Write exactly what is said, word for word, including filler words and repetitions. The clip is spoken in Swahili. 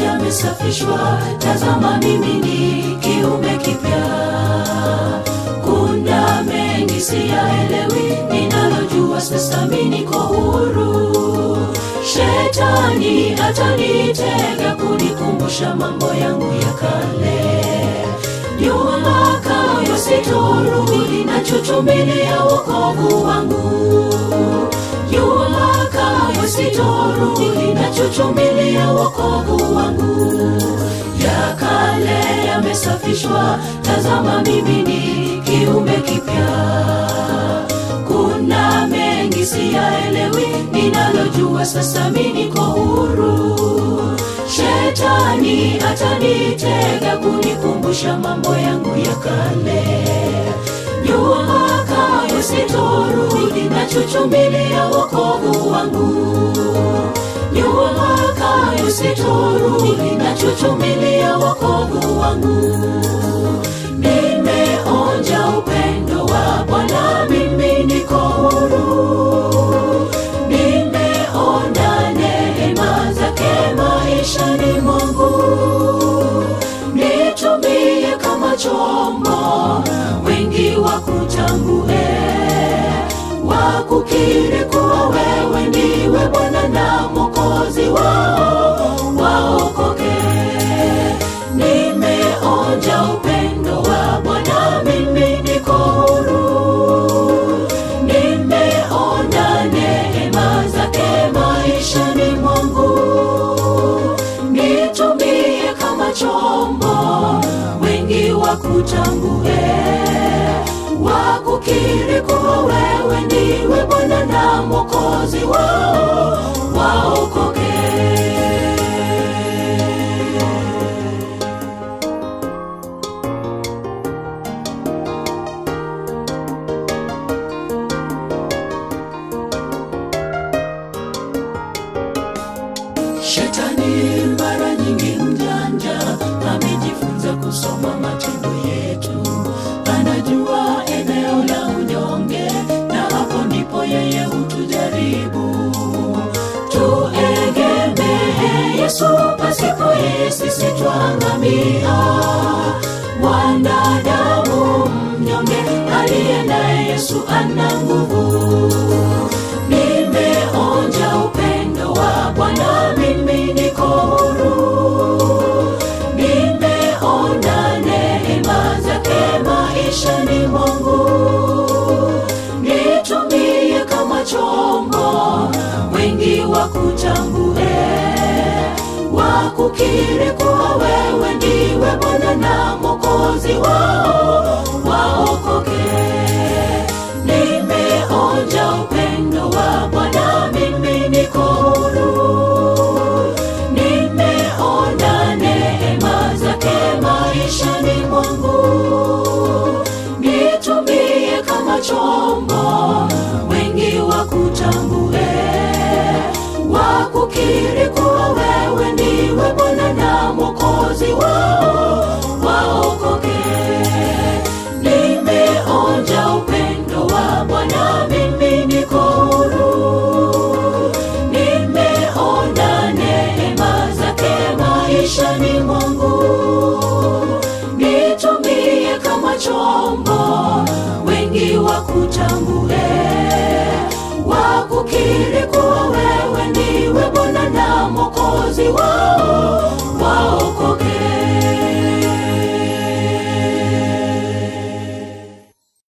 yamesafishwa, tazama mimi ni kiumbe kipya. Kuna mengi siyaelewi, ninalojua sasa mimi niko huru. Shetani atanitega kunikumbusha mambo yangu ya kale. Nyuma kayo sitorudi, nachuchumilia wokovu wangu. Nyuma kayo sitorudi, nachuchumilia wokovu wangu. Ya kale yamesafishwa, tazama mimi ni kiumbe kipya. Kuna mengi siyaelewi, ninalojua sasa mimi niko huru. Shetani atanitega kunikumbusha mambo yangu ya kale. Nyuma kayo sitorudi, nachuchumilia wokovu wangu. Nyuma kayo sitorudi, nachuchumilia wokovu wangu. Nimeonja upendo wa Bwana, mimi niko huru. Nimeona neema zake maishani mwangu. Nitumie kama chombo, wengi wakutambue, wakukiri kuwa wewe ndiwe Bwana na Mwokozi wao, waokoke. Nimeonja upendo wa Bwana, mimi niko huru. Nimeona neema zake maishani mwangu. Nitumie kama chombo, wengi wakutambue, wakukiri kuwa wewe ndiwe Bwana na Mwokozi wao, waokoke. Shetani mara nyingi mjanja, amejifunza kusoma matendo yetu. Anajua eneo la unyonge, na hapo ndipo yeye hutujaribu. Tuegemee Yesu, pasipo yeye sisi twaangamia. Mwanadamu mnyonge, aliye naye Yesu ana nguvu. Nimeonja upendo wa Bwana, mimi niko huru. Nimeona neema zake maishani mwangu. Nitumie kama chombo, wengi wakutambue, wakukiri kuwa wewe ndiwe Bwana na Mwokozi wao, waokoke. Nimeonja upendo wa Bwana, mimi niko huru. Nimeona neema zake maishani mwangu. Nitumie kama chombo, wengi wakutambue, wakukiri kuwa wewe ndiwe Bwana na Mwokozi wao, waokoke. Nimeonja upendo wa Bwana, mimi niko huru. Nimeona neema zake maishani mwangu. Nitumie kama chombo, wengi wakutambue, wakukiri kuwa wewe ndiwe Bwana na Mwokozi wao.